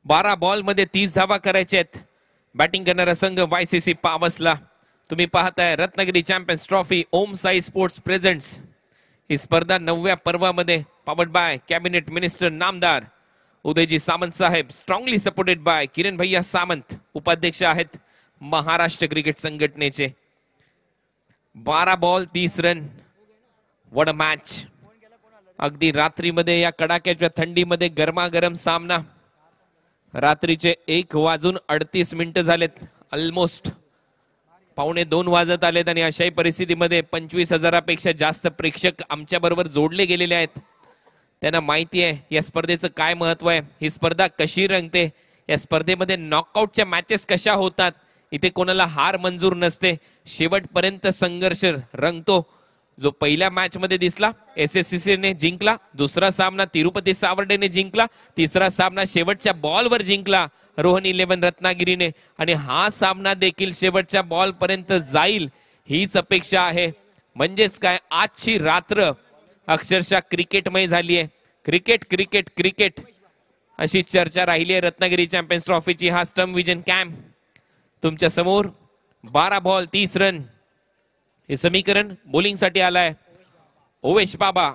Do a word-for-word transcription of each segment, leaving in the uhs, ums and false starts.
बारा बॉल मध्ये तीस धावा करायच्या आहेत. बॅटिंग करणारा संघ वायसीसी पावसला. तुम्ही पाहताय Ratnagiri champions trophy Om Sai sports presents. ही स्पर्धा नवव्या पर्वामध्ये पावर्ड बाय कॅबिनेट मिनिस्टर नामदार उदयजी सामंत साहेब, स्ट्रॉंगली सपोर्टेड बाय किरण भैया सामंत, उपाध्यक्ष आहेत महाराष्ट्र क्रिकेट संघटनेचे. बारा बॉल तीस रन. What a match. अगदी रात्रीमध्ये या कडाक्याच्या थंडीमध्ये गरमागरम सामना. रात्रीचे एक वाजून अडतीस मिनिटं झालेत. ऑलमोस्ट पावणे दोन वाजत आलेत आणि अशाही परिस्थितीमध्ये पंचवीस हजारापेक्षा जास्त प्रेक्षक आमच्या बरोबर जोडले गेलेले आहेत. त्यांना माहिती आहे या स्पर्धेचं काय महत्व आहे, ही स्पर्धा कशी रंगते, या स्पर्धेमध्ये नॉकआउटच्या मॅचेस कशा होतात. इथे कोणाला हार मंजूर नसते, शेवटपर्यंत संघर्ष रंगतो. जो पहिल्या मॅच मध्ये दिसला एसएससीसी ने जिंकला, दुसरा सामना तिरुपती सावर्डेने जिंकला, तिसरा सामना शेवटच्या बॉलवर जिंकला रोहन इलेव्हन रत्नागिरीने, आणि हा सामना देखील शेवटच्या बॉल पर्यंत जाईल हीच अपेक्षा आहे. म्हणजेच काय, आजची रात्र अक्षरशः क्रिकेटमय झाली आहे. क्रिकेट क्रिकेट क्रिकेट अशी चर्चा राहिली आहे रत्नागिरी चॅम्पियन्स ट्रॉफीची. हा स्टम्प विजन कॅम्प तुमच्या समोर. बारा बॉल तीस रन हे समीकरण बॉलिंग साठी आलाय ओवेश बाबा.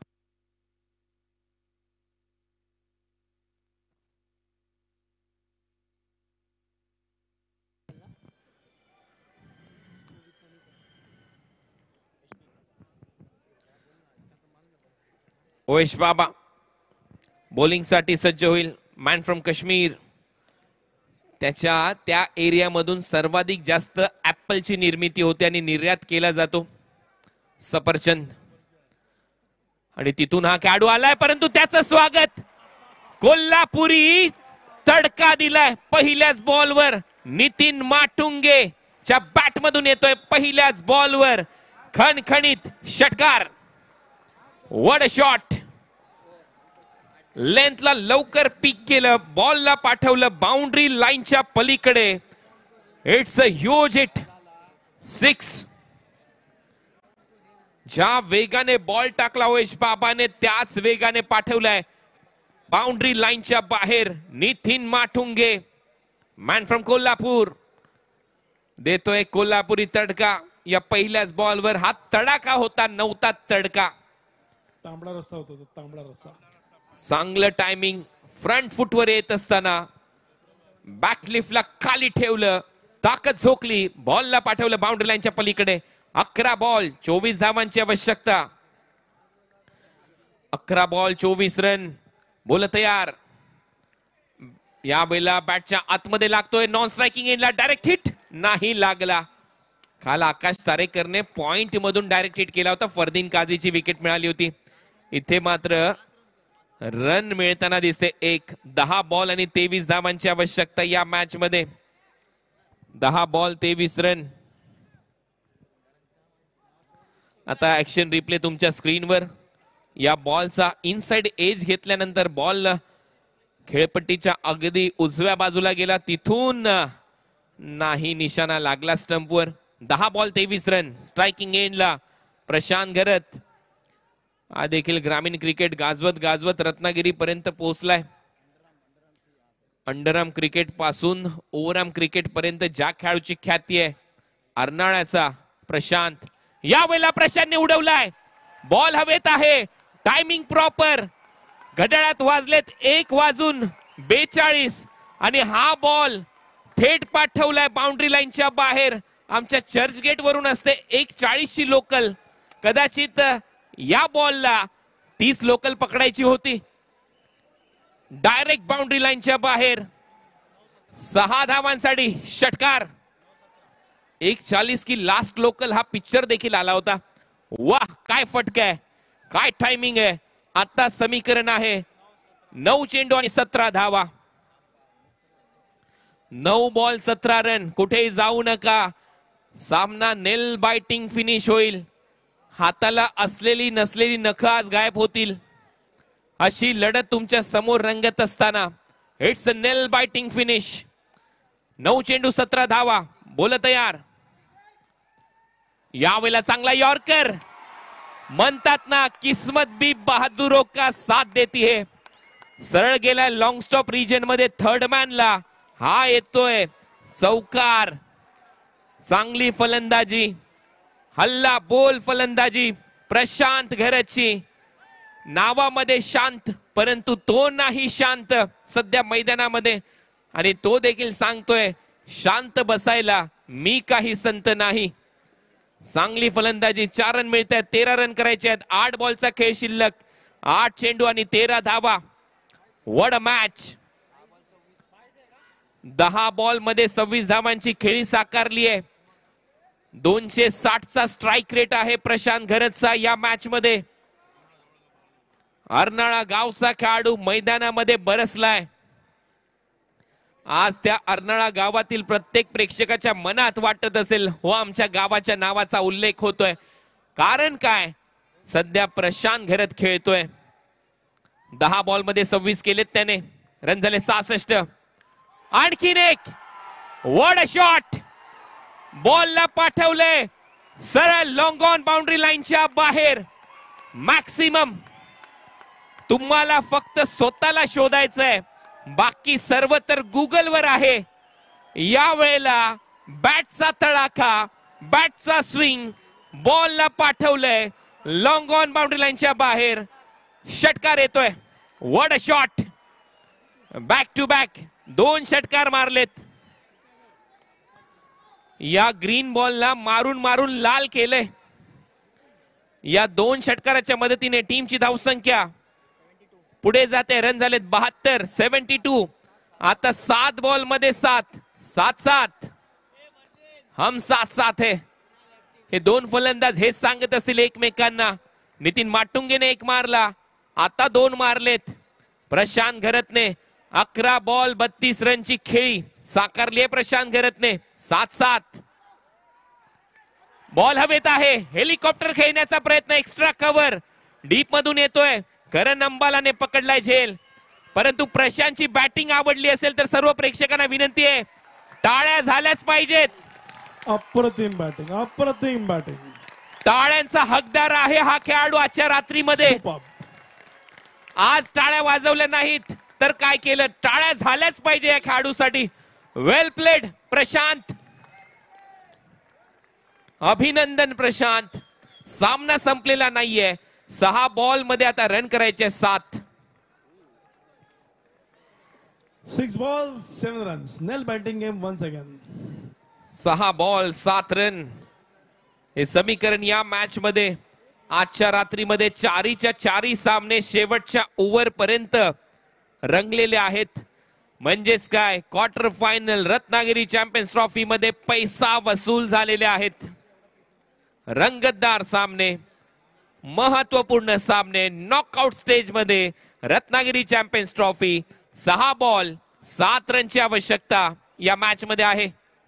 ओवेश बाबा बॉलिंग साठी सज्ज होईल. Man from Kashmir. त्याच्या त्या एरियामधून सर्वाधिक जास्त ऍपलची निर्मिती होते आणि निर्यात केला जातो सफरचंद, आणि तिथून हा खेळाडू आलाय. परंतु त्याचं स्वागत कोल्हापुरी तडका दिलाय पहिल्याच बॉलवर. नितीन माटुंगे च्या बॅट मधून येतोय पहिल्याच बॉलवर खणखणीत षटकार. What a shot. लेंथला लवकर पिक केलं, बॉलला पाठवलं बाउंड्री लाईनच्या पलीकडे. It's a huge hit. Six. ज्या वेगाने बॉल टाकला ओवेश बाबाने त्याच वेगाने पाठवलाय बाउंड्री लाईनच्या बाहेर. नितीन माटुंगे मॅन फ्रॉम कोल्हापूर देतोय कोल्हापुरी तडका या पहिल्याच बॉलवर. हा तडाका होता, नव्हता तडका. तांबडा रस्सा होता तो, तांबडा रस्सा. चांगलं टायमिंग. फ्रंट फुटवर येत असताना बॅकलिफ्टला खाली ठेवलं, ताकद झोकली, बॉलला पाठवलं बाउंड्री लाईनच्या पलीकडे. अकरा बॉल चोवीस धावांची आवश्यकता. अकरा बॉल चोवीस रन. बोल तयार. या वेळेला बॅटच्या आतमध्ये लागतोय, नॉन स्ट्रायकिंग एंडला डायरेक्ट हिट नाही लागला. काल आकाश तारेकरने पॉइंट मधून डायरेक्ट हिट केला होता, फरदीन काझीची विकेट मिळाली होती. इथे मात्र रन मिळताना दिसते. एक. दहा बॉल आणि तेवीस धावांची आवश्यकता या मॅच मध्ये. दहा बॉल तेवीस रन. आता ऍक्शन रिप्ले तुमच्या स्क्रीनवर. या बॉलचा इनसाइड एज घेतल्यानंतर बॉल खेळपट्टीच्या अगदी उजव्या बाजूला गेला, तिथून नाही निशाणा लागला स्टंपवर. दहा बॉल तेवीस रन. स्ट्रायकिंग एंडला प्रशांत घरत. हा देखील ग्रामीण क्रिकेट गाजवत गाजवत रत्नागिरी पर्यंत पोहोचलाय. अंडरआर्म क्रिकेट पासून ओव्हरआर्म क्रिकेट पर्यंत ज्या खेळाडूची ख्याती आहे अर्नाळ्याचा प्रशांत. या वेळेला प्रशांतने उडवलाय. बॉल हवेत आहे. Timing proper. घड्याळात वाजलेत एक वाजून बेचाळीस आणि हा बॉल थेट पाठवलाय बाउंड्री लाईनच्या बाहेर. आमच्या चर्चगेट वरून असते एक चाळीसची लोकल. कदाचित या बॉलला तीस लोकल पकडायची होती. डायरेक्ट बाउंड्री लाईनच्या बाहेर. सहा धावांसाठी षटकार. एक चाळीस की लास्ट लोकल हा पिक्चर देखील आला होता. वाह, काय फटका आहे, काय टायमिंग आहे. आता समीकरण आहे नऊ चेंडू आणि सतरा धावा. नऊ बॉल सतरा रन. कुठेही जाऊ नका. सामना नेल बायटिंग फिनिश होईल. हाताला असलेली नसलेली नख आज गायब होतील. अशी लढत तुमच्या समोर रंगत असताना it's a nail biting finish. नऊ चेंडू सतरा धावा. बोल तयार. यावेळेला चांगला यॉर्कर. म्हणतात ना किस्मत भी बहादुरों का साथ देती है. सरळ गेलाय लॉंग स्टॉप रिजन मध्ये थर्ड मॅनला. हा येतोय चौकार. चांगली फलंदाजी, हल्ला बोल फलंदाजी प्रशांत घरतची. नावामध्ये शांत, परंतु तो नाही शांत सध्या मैदानामध्ये. आणि तो देखील सांगतोय शांत बसायला, मी काही संत नाही. चांगली फलंदाजी. चार रन मिळत आहेत, तेरा रन करायचे आहेत. आठ बॉलचा खेळ शिल्लक, आठ चेंडू आणि तेरा धावा. What a match. दहा बॉल मध्ये सव्वीस धावांची खेळी साकारली आहे. दोनशे साठ चा स्ट्राइक रेट आहे प्रशांत घरतचा या मॅच मध्ये. अर्नाळा गावचा खेळाडू मैदानामध्ये बरसलाय. आज त्या अर्नाळा गावातील प्रत्येक प्रेक्षकाच्या मनात वाटत असेल, हो आमच्या गावाच्या नावाचा उल्लेख होतोय. कारण काय, सध्या प्रशांत घरत खेळतोय. दहा बॉल मध्ये सव्वीस केलेत त्याने. रन झाले सहासष्ट. आणखीन एक. What a shot. बॉलला पाठवले सरळ लॉंग ऑन बाउंड्री लाईनच्या बाहेर. मॅक्सिमम. तुम्हाला फक्त स्वतःला शोधायचंय, बाकी सर्व तर गुगल वर आहे. या वेळेला बॅटचा तडाखा, बॅटचा स्विंग, बॉलला पाठवलंय लॉंग ऑन बाउंड्री लाईनच्या बाहेर. षटकार येतोय. What a shot. Back to back दोन षटकार मारलेत. या ग्रीन बॉलला मारून मारून लाल केलंय. या दोन षटकाराच्या मदतीने टीमची धावसंख्या पुढे जाते. रन झालेत बहात्तर. Seventy two. आता सात बॉल मध्ये सात. सात सात. हम सात सात है. हे दोन फलंदाज हेच सांगत असतील एकमेकांना. नितीन माटुंगेने एक मारला, आता दोन मारलेत. प्रशांत घरतने अकरा बॉल बत्तीस रनची खेळी साकारली आहे प्रशांत घरतने. सात सात. बॉल हवेत आहे. हेलिकॉप्टर खेळण्याचा प्रयत्न. एक्स्ट्रा कव्हर डीप मधून येतोय. करण अंबालाने पकडलाय झेल, परंतु प्रशांतची बॅटिंग आवडली असेल तर सर्व प्रेक्षकांना विनंती आहे, टाळ्या झाल्याच पाहिजेत. अप्रतिम बॅटिंग, अप्रतिम बॅटिंग. टाळ्यांचा हकदार आहे हा खेळाडू आजच्या रात्रीमध्ये. आज टाळ्या वाजवल्या नाहीत तर काय केलं. टाळ्या झाल्याच पाहिजे या खेळाडूसाठी. Well played Prashant. अभिनंदन प्रशांत. सामना संपलेला नाहीये. सहा बॉल मध्ये आता रन करायचे सात. Six ball seven runs. Nail batting game once again. सहा बॉल सात रन हे समीकरण या मॅच मध्ये आजच्या रात्रीमध्ये चारीच्या चारी सामने शेवटच्या ओव्हर पर्यंत रंगलेले आहेत. म्हणजेच काय, quarter final Ratnagiri champions trophy मध्ये पैसा वसूल झालेले आहेत. रंगतदार सामने, महत्वपूर्ण सामने नॉकआउट स्टेज मध्ये रत्नागिरी चॅम्पियन्स ट्रॉफी. सहा बॉल सात रनची आवश्यकता या मॅच मध्ये आहे.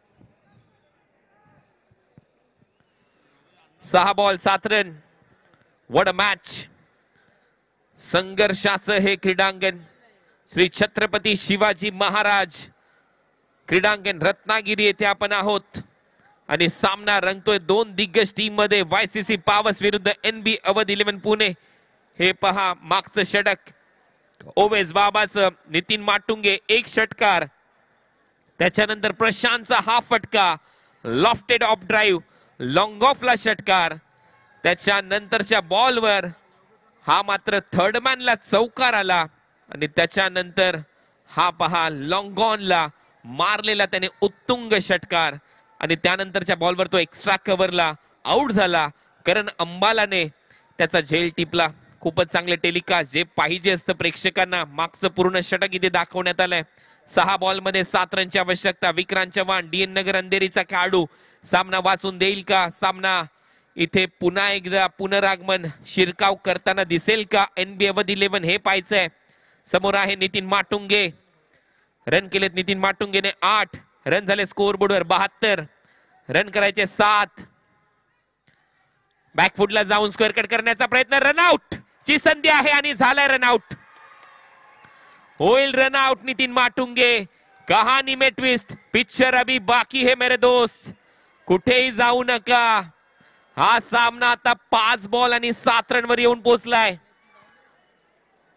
सहा बॉल सात रन. What a match. संघर्षाचं हे क्रीडांगण श्री छत्रपती शिवाजी महाराज क्रीडांगण रत्नागिरी येथे आपण आहोत आणि सामना रंगतोय दोन दिग्गज टीम मध्ये. वायसीसी पावस विरुद्ध एनबी अवध इलेव्हन पुणे. हे पहा मागचं षटक ओवेस बाबाचं. नितीन माटुंगे एक षटकार, त्याच्यानंतर प्रशांतचा हा फटका, लॉफ्टेड ऑफ ड्राईव्ह, लॉंग ऑफला षटकार. त्याच्यानंतरच्या बॉलवर हा मात्र थर्ड मॅनला चौकार आला आणि त्याच्यानंतर हा पहा लॉंग ऑनला मारलेला त्याने उत्तुंग षटकार आणि त्यानंतरच्या बॉलवर तो एक्स्ट्रा कव्हरला आउट झाला. करण अंबालाने त्याचा झेल टिपला. खूपच चांगले टेलिकास्ट जे पाहिजे असतं प्रेक्षकांना. मागचं पूर्ण षटक इथे दाखवण्यात आलंय. सहा बॉल मध्ये सात रनची आवश्यकता. विक्रांत चव्हाण डीएन नगर अंधेरीचा खेळाडू सामना वाचून देईल का. सामना इथे पुन्हा एकदा पुनरागमन शिरकाव करताना दिसेल का एनबी अवध इलेव्हन हे पाहायचंय. समोर आहे नितीन माटुंगे. रन केलेत नितीन माटुंगेने आठ. रन झाले स्कोर बोर्डवर बहात्तर. रन करायचे सात. बॅकफुटला जाऊन स्क्वेअर कट करण्याचा प्रयत्न. रनआउट ची संधी आहे आणि झालाय रनआउट. होईल रनआउट नितीन माटुंगे. कहानी में ट्विस्ट. पिक्चर अभी बाकी है मेरे दोस्त. कुठेही जाऊ नका. हा सामना आता पाच बॉल आणि सात रन वर येऊन पोहोचलाय.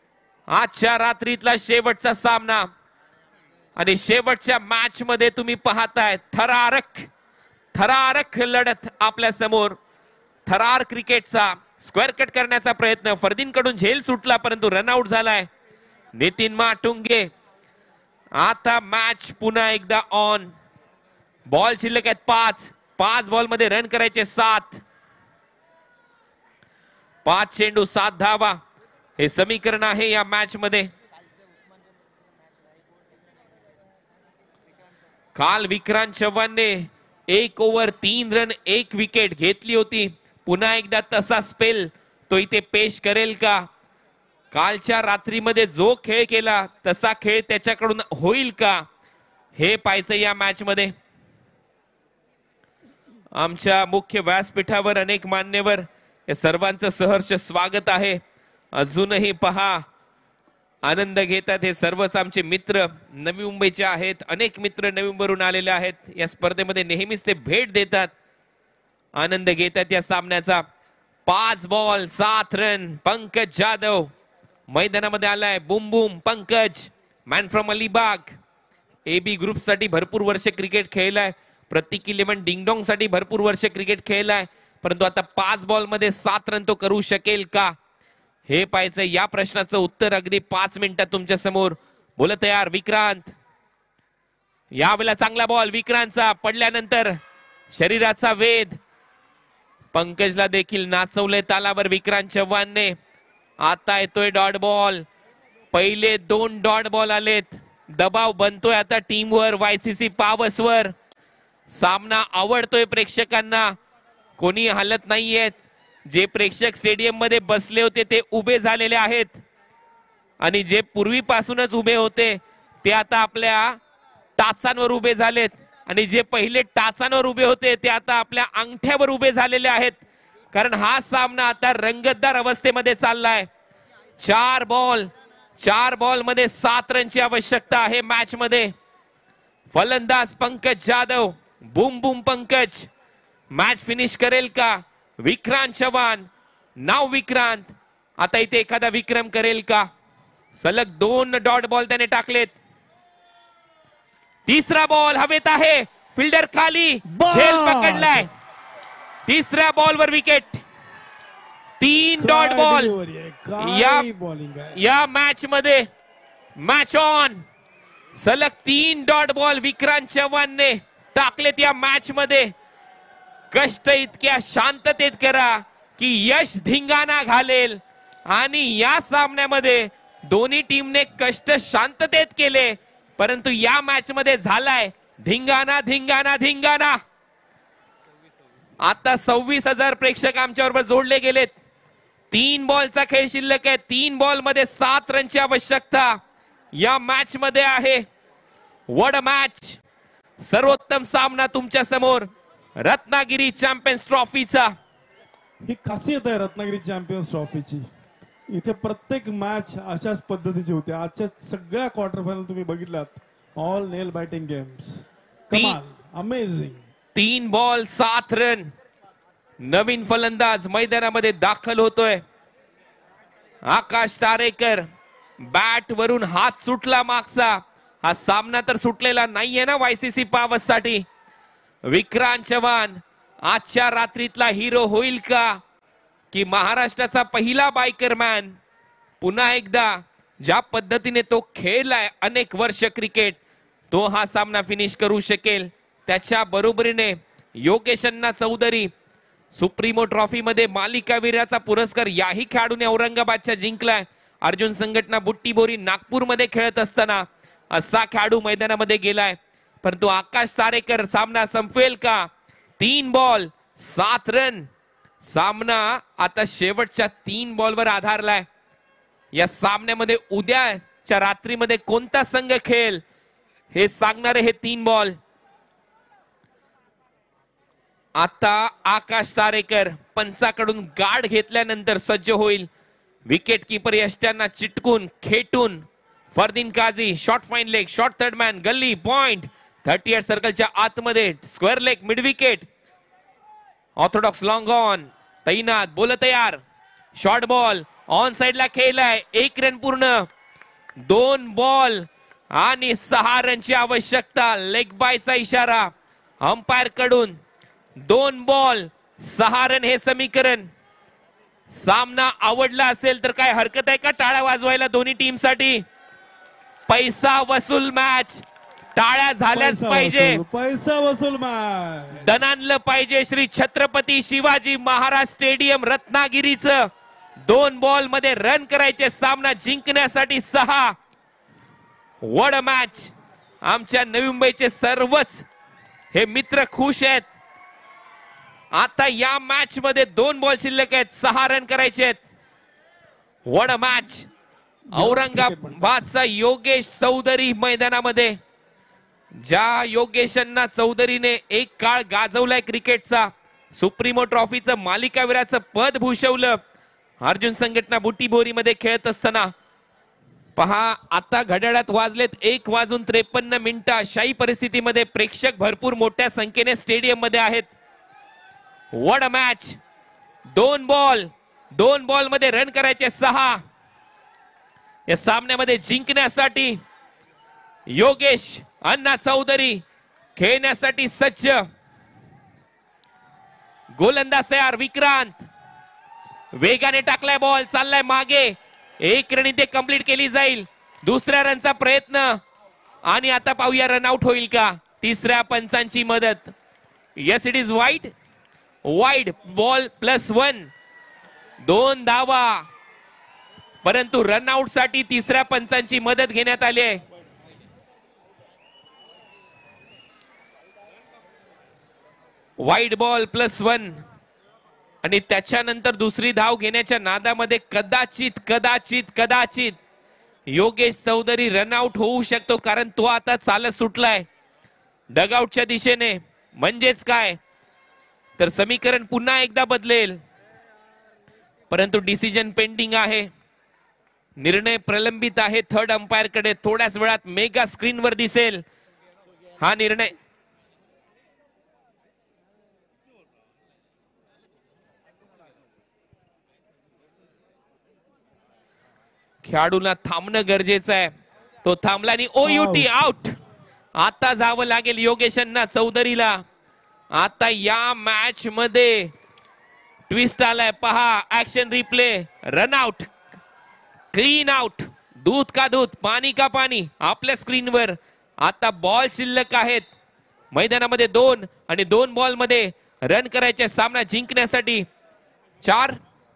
आजच्या रात्रीतला शेवटचा सामना आणि शेवटच्या मॅच मध्ये तुम्ही पाहताय थरारक थरारक लढत आपल्या समोर. थरार क्रिकेटचा स्क्वेअर कट करण्याचा प्रयत्न, फरदीन कडून झेल सुटला परंतु रनआउट झालाय नितीन माटुंगे. आता मॅच पुन्हा एकदा ऑन. बॉल शिल्लक आहेत पाच. पाच बॉल मध्ये रन करायचे सात. पाच चेंडू सात धावा हे समीकरण आहे या मॅच मध्ये. काल विक्रांत चव्हाणने एक ओव्हर तीन रन एक विकेट घेतली होती. पुन्हा एकदा तसा स्पेल तो इथे पेश करेल का? कालच्या रात्रीमध्ये जो खेळ केला तसा खेळ त्याच्याकडून होईल का हे पाहायचं या मॅच मध्ये. आमच्या मुख्य व्यासपीठावर अनेक मान्यवर या सर्वांचं सहर्ष स्वागत आहे. अजूनही पहा आनंद घेतात हे सर्वच आमचे मित्र नवी मुंबईचे आहेत. अनेक मित्र नवी मुंबईवरून आलेले आहेत. या स्पर्धेमध्ये नेहमीच ते भेट देतात, आनंद घेतात या सामन्याचा. पाच बॉल सात रन. पंकज जाधव मैदानामध्ये आलाय. Boom boom Pankaj, man from Alibag. AB group साठी भरपूर वर्ष क्रिकेट खेळलाय. प्रतीक इलेव्हन डिंगडॉंग साठी भरपूर वर्ष क्रिकेट खेळलाय. परंतु आता पाच बॉल मध्ये सात रन तो करू शकेल का हे पाहायचं. या प्रश्नाचं उत्तर अगदी पाच मिनिटात तुमच्या समोर. बोलत तयार विक्रांत. यावेळेला चांगला बॉल विक्रांतचा. पडल्यानंतर शरीराचा वेध. पंकजला देखील नाचवले तालावर विक्रांत चव्हाणने. आता येतोय डॉट बॉल. पहिले दोन डॉट बॉल आलेत. दबाव बनतोय आता टीमवर, वायसीसी पावसवर. सामना आवडतोय प्रेक्षकांना. कोणी हालत नाहीयेत. जे प्रेक्षक स्टेडियम मध्ये बसले होते ते उभे झालेले आहेत आणि जे पूर्वीपासूनच उभे होते ते आता आपल्या टाचांवर उभे झालेत आणि जे पहिले टाचांवर उभे होते ते आता आपल्या अंगठ्यावर उभे झालेले आहेत. कारण हा सामना आता रंगतदार अवस्थेमध्ये चाललाय. चार बॉल चार बॉल मध्ये सात रनची आवश्यकता आहे मॅच मध्ये. फलंदाज Pankaj Jadhav. Bum boom Pankaj match finish करेल का? विक्रांत चव्हाण. नाव विक्रांत. आता इथे एखादा विक्रम करेल का? सलग दोन डॉट बॉल त्याने टाकलेत. तिसरा बॉल हवेत आहे. फिल्डर खाली. झेल पकडलाय. तिसऱ्या बॉलवर विकेट. तीन डॉट बॉल या या मॅच मध्ये. Match on. सलग तीन डॉट बॉल विक्रांत चव्हाणने टाकलेत या मॅच मध्ये. कष्ट इतक्या शांततेत करा की यश धिंगाणा घालेल. आणि या सामन्यामध्ये दोन्ही टीमने कष्ट शांततेत केले परंतु या मॅच मध्ये झालाय धिंगाणा धिंगाणा धिंगाणा. आता सव्वीस हजार प्रेक्षक आमच्या बरोबर जोडले गेलेत. तीन बॉलचा खेळ शिल्लक आहे. तीन बॉल मध्ये सात रनची आवश्यकता या मॅच मध्ये आहे. वड मॅच. सर्वोत्तम सामना तुमच्या समोर रत्नागिरी चॅम्पियन्स ट्रॉफीचा. ही खासियत आहे रत्नागिरी चॅम्पियन्स ट्रॉफीची. इथे प्रत्येक मॅच अशाच पद्धतीची होती. आजच्या सगळ्या क्वार्टर फायनल तुम्ही बघितलात. All nail batting games. कमाल. अमेझिंग. तीन बॉल सात रन. नवीन फलंदाज मैदानामध्ये दाखल होतोय. आकाश तारेकर. बॅट वरून हात सुटला मागचा. हा सामना तर सुटलेला नाहीये ना वायसीसी पावस साठी. विक्रांत चव्हाण आजच्या रात्रीतला हिरो होईल का की महाराष्ट्राचा पहिला बायकर मॅन पुन्हा एकदा ज्या पद्धतीने तो खेळलाय अनेक वर्ष क्रिकेट तो हा सामना फिनिश करू शकेल. त्याच्या बरोबरीने योगेश अण्णा चौधरी सुप्रीमो ट्रॉफी मध्ये मालिकावीराचा पुरस्कार याही खेळाडूने औरंगाबादच्या जिंकलाय. अर्जुन संघटना बुट्टीबोरी नागपूर मध्ये खेळत असताना असा खेळाडू मैदानामध्ये गेलाय. परंतु आकाश तारेकर सामना संपवेल का? तीन बॉल सात रन. सामना आता शेवटच्या तीन बॉलवर आधारलाय. या सामन्यामध्ये उद्याच्या रात्रीमध्ये कोणता संघ खेळेल हे सांगणारे हे तीन बॉल. आता आकाश तारेकर पंचाकडून गार्ड घेतल्यानंतर सज्ज होईल. विकेट किपर यष्ट्यांना चिटकून खेटून Fardeen Kazi. Short fine leg. Short third man. Gully point. Thirty yard सर्कलच्या आतमध्ये square leg. Mid wicket. Orthodox long on. तैनात. बोल तयार. शॉर्ट बॉल ऑन साइडला खेळलाय. एक रन पूर्ण. दोन बॉल आणि सहा रनची आवश्यकता. लेग बायचा इशारा अंपायर कडून. दोन बॉल सहा रन हे समीकरण. सामना आवडला असेल तर काय हरकत आहे का टाळ्या वाजवायला दोन्ही टीम साठी? पैसा वसूल मॅच. टाळ्या झाल्याच पैसा पाहिजे. वसूल, पैसा वसूल मॅच. दणानलं पाहिजे श्री छत्रपती शिवाजी महाराज स्टेडियम रत्नागिरीचं. दोन बॉल मध्ये रन करायचे. सामना जिंकण्यासाठी सहा. वड मॅच. आमच्या नवी मुंबईचे सर्वच हे मित्र खुश आहेत. आता या मॅच मध्ये दोन बॉल शिल्लक आहेत. सहा रन करायचे आहेत. वड मॅच. औरंगाबादचा योगेश चौधरी मैदानामध्ये. ज्या योगेशांना चौधरीने एक काळ गाजवलाय क्रिकेटचा. सुप्रीमो ट्रॉफीचं मालिकावीराचं पद भूषवलं अर्जुन संघटना बुटीबोरी मध्ये खेळत असताना. पहा आता घड्याळात वाजलेत एक वाजून त्रेपन्न मिनिटं. अशाही परिस्थितीमध्ये प्रेक्षक भरपूर मोठ्या संख्येने स्टेडियम मध्ये आहेत. वड मॅच. दोन बॉल दोन बॉल मध्ये रन करायचे सहा. या सामन्यामध्ये जिंकण्यासाठी योगेश अण्णा चौधरी खेळण्यासाठी सज्ज. गोलंदाज तयार विक्रांत. वेगाने टाकलाय बॉल. चाललाय मागे. एक रन इथे कंप्लीट केली जाईल. दुसऱ्या रनचा प्रयत्न आणि आता पाहूया रनआउट होईल का. तिसऱ्या पंचांची मदत. Yes it is wide. Wide ball plus one. दोन धावा परंतु रनआउट साठी तिसऱ्या पंचांची मदत घेण्यात आली आहे. वाईड बॉल प्लस वन आणि त्याच्यानंतर दुसरी धाव घेण्याच्या नादामध्ये कदाचित कदाचित कदाचित योगेश चौधरी रनआउट होऊ शकतो. कारण तो आता चालत सुटलाय डगआउटच्या दिशेने. म्हणजेच काय तर समीकरण पुन्हा एकदा बदलेल. परंतु डिसिजन पेंडिंग आहे. निर्णय प्रलंबित आहे थर्ड अंपायर कडे. थोड्याच वेळात मेगा स्क्रीनवर दिसेल हा निर्णय. खेळाडूला थांबणं गरजेचं आहे. तो थांबला आणि ओयुटी आउट. आता जावं लागेल योगेशांना चौधरीला. आता या मॅच मध्ये ट्विस्ट आलाय. पहा action replay. Run out. Clean out. दूध का दूध पाणी का पाणी आपल्या स्क्रीनवर. आता बॉल शिल्लक आहेत मैदानामध्ये दोन आणि दोन बॉल मध्ये रन करायचे सामना जिंकण्यासाठी. चार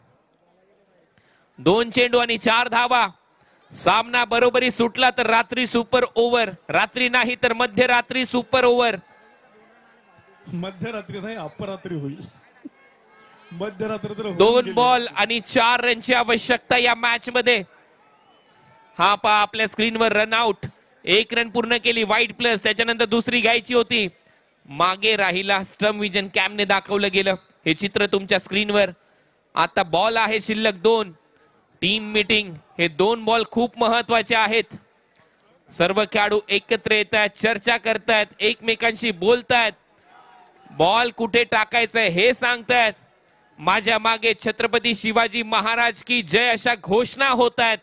दोन चेंडू आणि चार धावा. सामना बरोबरी सुटला तर रात्री सुपर ओव्हर. रात्री नाही तर मध्यरात्री सुपर ओव्हर. मध्यरात्री नाही अपरात्री होईल. मध्यरात्री तर दोन बॉल आणि चार रनची आवश्यकता या मॅच मध्ये. हा पहा आपल्या स्क्रीनवर रनआउट. एक रन पूर्ण केली. वाईट प्लस. त्याच्यानंतर दुसरी घ्यायची होती. मागे राहिला. स्टम्प विजन कॅमने दाखवलं गेलं हे चित्र तुमच्या स्क्रीनवर. आता बॉल आहे शिल्लक दोन. Team meeting. हे दोन बॉल खूप महत्वाचे आहेत. सर्व खेळाडू एकत्र येत आहेत. चर्चा करतायत. एकमेकांशी बोलतायत. बॉल कुठे टाकायचंय हे सांगतायत. माझ्या मागे छत्रपती शिवाजी महाराज की जय अशा घोषणा होत आहेत.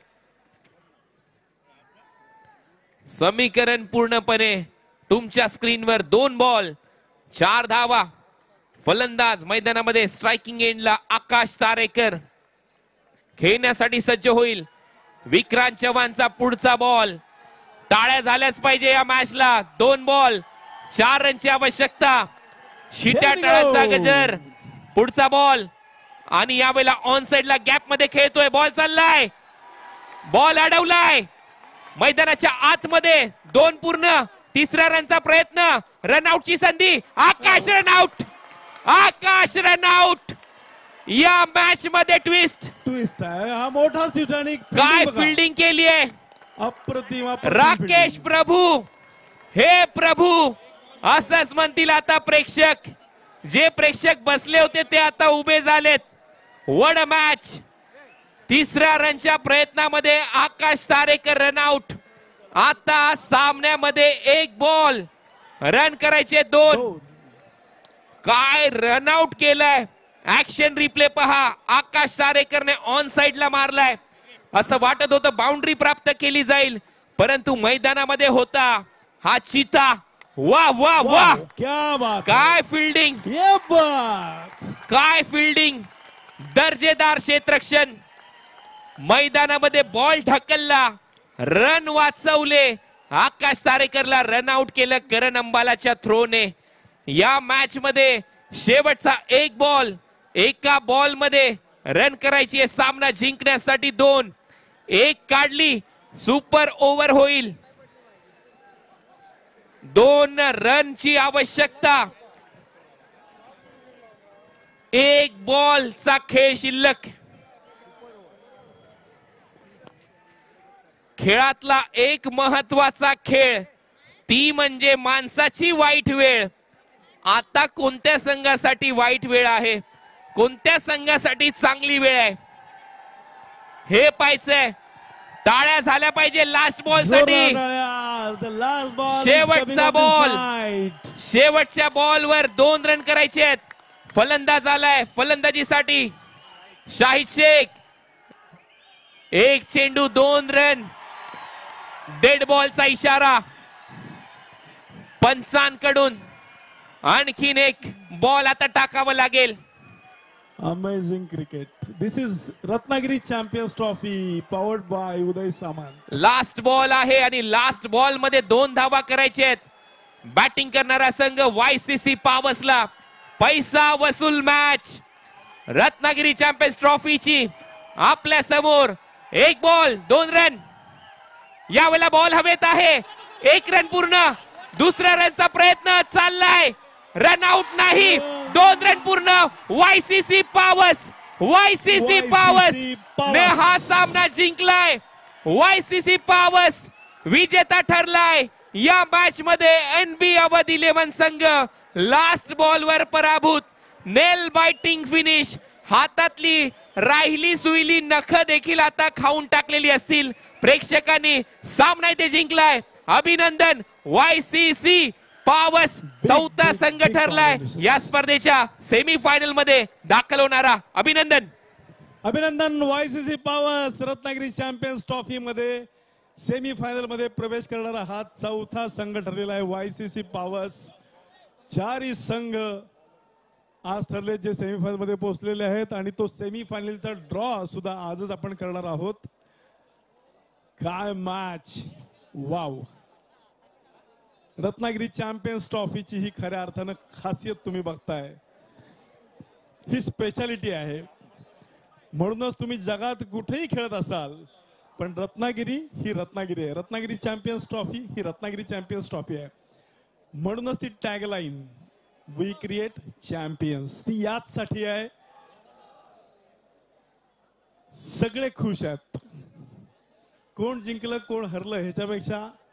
समीकरण पूर्णपणे तुमच्या स्क्रीनवर. दोन बॉल चार धावा. फलंदाज मैदानामध्ये स्ट्रायकिंग एंडला आकाश तारेकर खेळण्यासाठी सज्ज होईल. विक्रांत चव्हाणचा पुढचा बॉल. टाळ्या झाल्याच पाहिजे या मॅचला. दोन बॉल चार रनची आवश्यकता. शिट्या टाळ्यांचा गजर. पुढचा बॉल आणि यावेळेला ऑन साइडला गॅप मध्ये खेळतोय. बॉल चाललाय. बॉल अडवलाय मैदानाच्या आतमध्ये. दोन पूर्ण. तिसऱ्या रनचा प्रयत्न. रनआउटची संधी. आकाश रनआउट. आकाश रनआउट. या मॅच मध्ये ट्विस्ट ट्विस्ट आहे. हा मोठा ट्विट. काय फिल्डिंग केली आहे. अप्रतिम. राकेश प्रभू. हे प्रभू असंच म्हणतील आता प्रेक्षक. जे प्रेक्षक बसले होते ते आता उभे झालेत. वड मॅच. तिसऱ्या रनच्या प्रयत्नामध्ये आकाश तारेकर रनआउट. आता सामन्यामध्ये एक बॉल रन करायचे दोन. काय रनआउट केलाय ऍक्शन रिप्ले पहा. आकाश सारेकरने ऑन साइडला मारलाय. असं वाटत होतं बाउंड्री प्राप्त केली जाईल, परंतु मैदानामध्ये होता हा चिता. वा वा वा, क्या बात, काय फिल्डिंग, ये बात, काय फिल्डिंग, दर्जेदार क्षेत्ररक्षण. मैदानामध्ये बॉल ढकलला, रन वाचवले. आकाश सारेकरला रन आउट केलं करण अंबालाच्या थ्रोने. या मॅच मध्ये शेवटचा एक बॉल, एका बॉल मध्ये रन करायची आहे. सामना जिंकण्यासाठी दोन, एक काढली सुपर ओव्हर होईल. दोन रनची आवश्यकता, एक बॉलचा खेळ शिल्लक. खेळातला एक महत्वाचा खेळ, ती म्हणजे माणसाची वाईट वेळ. आता कोणत्या संघासाठी वाईट वेळ आहे, कोणत्या संघासाठी चांगली वेळ आहे, हे पाहायचंय. टाळ्या झाल्या पाहिजे लास्ट बॉल साठी. शेवटचा बॉल, शेवटच्या बॉलवर दोन रन करायचे आहेत. फलंदाज आलाय फलंदाजीसाठी. शाहिद शेख, एक चेंडू दोन रन. डेड बॉलचा इशारा पंचांकडून. आणखीन एक बॉल आता टाकावं लागेल. Amazing cricket. This is Ratnagiri champions trophy powered by Uday Samant. Last ball आहे आणि लास्ट बॉल मध्ये दोन धावा करायचे आहेत. बॅटिंग करणारा संघ वायसीसी पावसला. पैसा वसूल मॅच रत्नागिरी चॅम्पियन्स ट्रॉफीची आपल्या समोर. एक बॉल दोन रन. यावेळेला बॉल हवेत आहे. एक रन पूर्ण. दुसऱ्या रनचा प्रयत्न चाललाय. रन आउट नाही. दोन रन पूर्ण. वायसीसी पावस, वायसीसी पावस ने हा सामना जिंकलाय. वायसीसी पावस विजेता ठरलाय. या मॅच मध्ये एनबी अवध इलेव्हन संघ लास्ट बॉल वर पराभूत. Nail biting finish. हातातली राहिली सुईली नख देखील आता खाऊन टाकलेली असतील. प्रेक्षकांनी सामना इथे जिंकलाय. अभिनंदन. वायसीसी पावस चौथा संघ ठरलाय या स्पर्धेच्या सेमी फायनल मध्ये दाखल होणारा. अभिनंदन, अभिनंदन. YCC Pawas Ratnagiri champions trophy मध्ये सेमी फायनल मध्ये प्रवेश करणारा हा चौथा संघ ठरलेला आहे. वायसीसी पावस. चारही संघ आज ठरले जे सेमीफायनल मध्ये पोहोचलेले आहेत आणि तो सेमीफायनलचा ड्रॉ सुद्धा आजच आपण करणार आहोत. काय मॅच, वाव. रत्नागिरी चॅम्पियन्स ट्रॉफीची ही खऱ्या अर्थानं खासियत तुम्ही बघताय. ही स्पेशालिटी आहे. म्हणूनच तुम्ही जगात कुठेही खेळत असाल पण रत्नागिरी ही रत्नागिरी आहे. रत्नागिरी चॅम्पियन्स ट्रॉफी ही रत्नागिरी चॅम्पियन्स ट्रॉफी आहे. म्हणूनच ती टॅगलाईन वी क्रिएट चॅम्पियन्स ती याच साठी आहे. सगळे खुश आहेत. कोण जिंकलं कोण हरलं ह्याच्यापेक्षा